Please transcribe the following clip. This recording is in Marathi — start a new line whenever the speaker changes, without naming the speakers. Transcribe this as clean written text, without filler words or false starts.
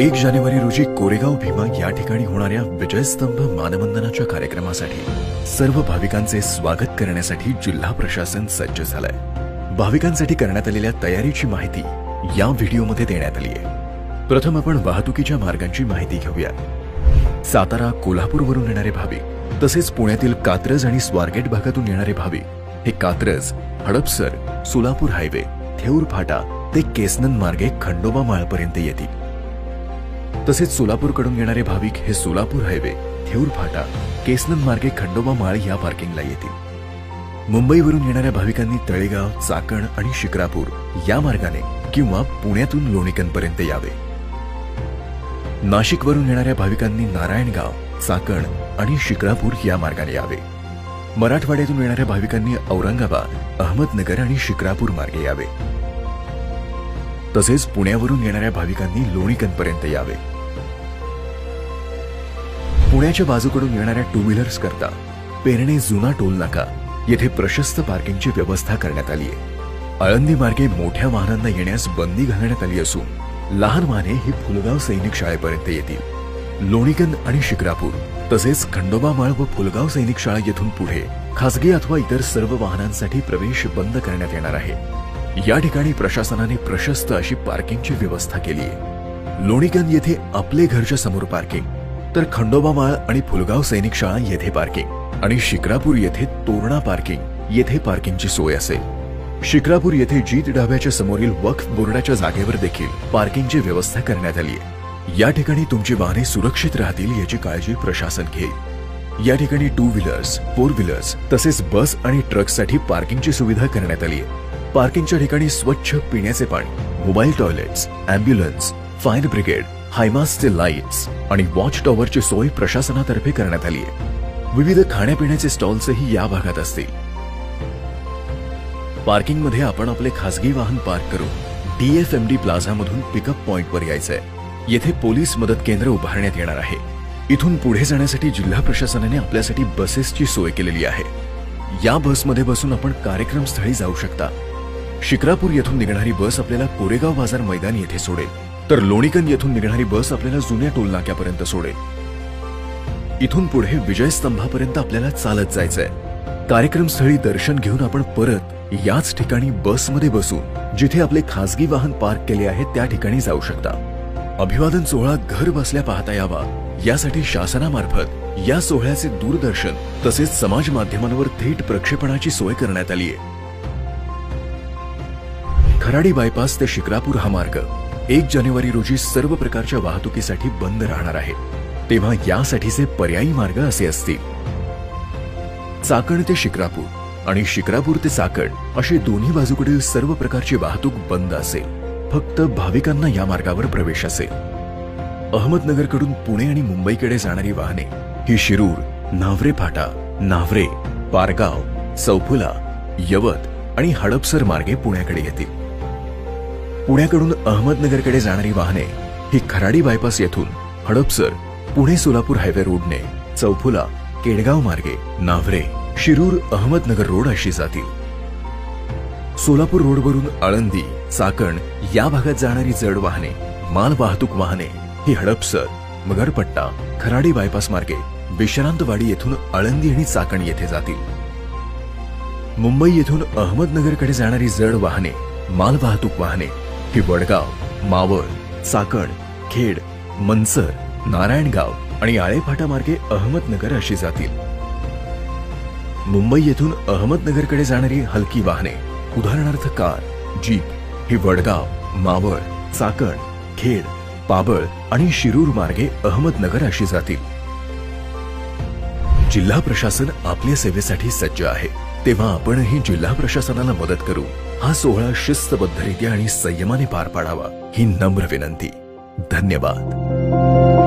1 जानेवारी रोजी कोरेगाव भीमा या ठिकाणी होणाऱ्या विजयस्तंभ मानवंदनाच्या कार्यक्रमासाठी सर्व भाविकांचे स्वागत करण्यासाठी जिल्हा प्रशासन सज्ज झालंय। भाविकांसाठी करण्यात आलेल्या तयारीची माहिती या व्हिडिओमध्ये देण्यात आली आहे। प्रथम आपण वाहतुकीच्या मार्गांची माहिती घेऊया। सातारा कोल्हापूर वरून येणारे भाविक तसेच पुण्यातील कात्रज आणि स्वारगेट भागातून येणारे भाविक हे कात्रज, हडपसर, सोलापूर हायवे, थेऊर फाटा ते केसनन मार्गे खंडोबा माळपर्यंत येतील। तसेच सोलापूरकडून येणारे भाविक हे सोलापूर हायवे, थेऊर फाटा, केसनन मार्गे खंडोबा माळ या पार्किंगला येतील। मुंबईवरून येणाऱ्या भाविकांनी तळेगाव, चाकण आणि शिक्रापूर या मार्गाने किंवा पुण्यातून लोणीकंदपर्यंत यावे। नाशिकवरून येणाऱ्या भाविकांनी नारायणगाव, चाकण आणि शिक्रापूर या मार्गाने यावे। मराठवाड्यातून येणाऱ्या भाविकांनी औरंगाबाद, अहमदनगर आणि शिक्रापूर मार्गे यावे। तसेच पुण्यावरून येणाऱ्या भाविकांनी लोणीकंदपर्यंत यावे। पुण्याच्या बाजूकडून येणाऱ्या टू व्हीलर्स करता पेरणे जुना टोल नाका येथे प्रशस्त पार्किंगची व्यवस्था करण्यात आली आहे। आळंदी मार्गे मोठ्या वाहनांना येण्यास बंदी घालण्यात आली असून लहान वाहने ही फुलगाव सैनिक शाळेपर्यंत येतील। लोणीकंद आणि शिक्रापूर तसेच खंडोबा माळ व फुलगाव सैनिक शाळा येथून पुढे खासगी अथवा इतर सर्व वाहनांसाठी प्रवेश बंद करण्यात येणार आहे। या ठिकाणी प्रशासनाने प्रशस्त अशी पार्किंगची व्यवस्था केली आहे। लोणीकंद येथे आपले घरच्या समोर पार्किंग, तर खंडोबा माळ आणि फुलगाव सैनिक शाळा येथे पार्किंग आणि शिक्रापूर येथे तोरणा पार्किंग येथे पार्किंगची सोय असेल। शिक्रापूर येथे जीत ढाब्याच्या समोरील वक्फ बोर्डाच्या जागेवर देखील पार्किंगची व्यवस्था करण्यात आली आहे। या ठिकाणी तुमची वाहने सुरक्षित राहतील याची काळजी प्रशासन घेईल। या ठिकाणी टू व्हीलर्स, फोर व्हीलर्स तसेच बस आणि ट्रकसाठी पार्किंगची सुविधा करण्यात आली आहे। पार्किंगच्या ठिकाणी स्वच्छ पिण्याचे पाणी, mobile toilets, ambulance, fire brigade, हायमास्टचे लाईट्स आणि वॉच टॉवरची सोय प्रशासनातर्फे करण्यात आली आहे। विविध खाण्यापिण्याचे स्टॉल्सही या भागात असतील। पार्किंगमध्ये आपण आपले खासगी वाहन पार्क करून DFMD प्लाझा मधून पिकअप पॉइंटवर यायचंय। येथे पोलीस मदत केंद्र उभारण्यात येणार आहे। इथून पुढे जाण्यासाठी जिल्हा प्रशासनाने आपल्यासाठी बसेसची सोय केलेली आहे। या बसमध्ये बसून आपण कार्यक्रम स्थळी जाऊ शकता। शिक्रापूर येथून निघणारी बस आपल्याला कोरेगाव बाजार मैदान येथे सोडेल, तर लोणीकंद येथून निघणारी बस आपल्याला जुन्या टोल नाक्यापर्यंत सोडेल। इथून पुढे विजयस्तंभापर्यंत आपल्याला चालत जायचंय। कार्यक्रम स्थळी दर्शन घेऊन आपण परत याच ठिकाणी बसमध्ये बसून जिथे आपले खासगी वाहन पार्क केले आहे त्या ठिकाणी जाऊ शकता। अभिवादन सोहळा घर बसल्या पाहता यावा यासाठी शासनामार्फत या सोहळ्याचे दूरदर्शन तसेच समाज माध्यमांवर थेट प्रक्षेपणाची सोय करण्यात आली आहे। खराडी बायपास ते शिक्रापूर हा मार्ग 1 जानेवारी रोजी सर्व प्रकारच्या वाहतुकीसाठी बंद राहणार आहे, तेव्हा यासाठीचे पर्यायी मार्ग असे असतील: चाकण ते शिक्रापूर आणि शिक्रापूर ते चाकण अशी दोन्ही बाजूकडील सर्व प्रकारची वाहतूक बंद असेल। फक्त भाविकांना या मार्गावर प्रवेश असेल। अहमदनगरकडून पुणे आणि मुंबईकडे जाणारी वाहने ही शिरूर, न्हावरे फाटा, न्हावरे, पारगाव, चौफुला, यवत आणि हडपसर मार्गे पुण्याकडे येतील। पुण्याकडून अहमदनगरकडे जाणारी वाहने ही खराडी बायपास येथून हडपसर, पुणे सोलापूर हायवे रोडने चौफुला, केडगाव मार्गे न्हावरे, शिरूर, अहमदनगर रोड अशी जातील। सोलापूर रोडवरून आळंदी, चाकण या भागात जाणारी जड वाहने, माल वाहतूक वाहने ही हडपसर, मगरपट्टा, खराडी बायपास मार्गे विश्रांतवाडी येथून आळंदी आणि चाकण येथे जातील। मुंबई येथून अहमदनगरकडे जाणारी जड वाहने, माल वाहतूक वाहने ही वडगाव, मावळ, चाकण, खेड, मनसर, नारायणगाव आणि आळेफाटा मार्गे अहमदनगर अशी जातील। मुंबई येथून अहमदनगरकडे जाणारी हलकी वाहने उदाहरणार्थ कार, जीप ही वडगाव, मावळ, चाकण, खेड, पाबळ आणि शिरूर मार्गे अहमदनगर अशी जातील। जिल्हा प्रशासन आपल्या सेवेसाठी सज्ज आहे, तेव्हा आपणही जिल्हा प्रशासनाला मदत करू। हा सोहळा शिस्तबद्धरित्या आणि संयमाने पार पाडावा ही नम्र विनंती। धन्यवाद।